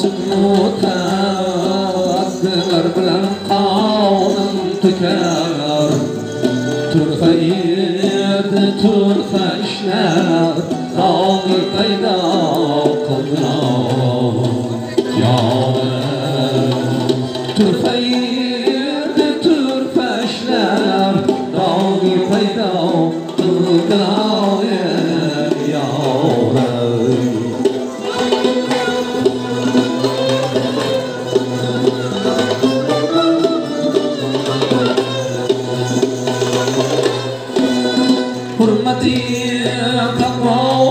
mutaddilar bilan qonun to'kar turfa yerda turfa ishlar dog'i paydo qildilar turfa yerda turfa ishlar dog'i paydo qildilar hurmati taqvo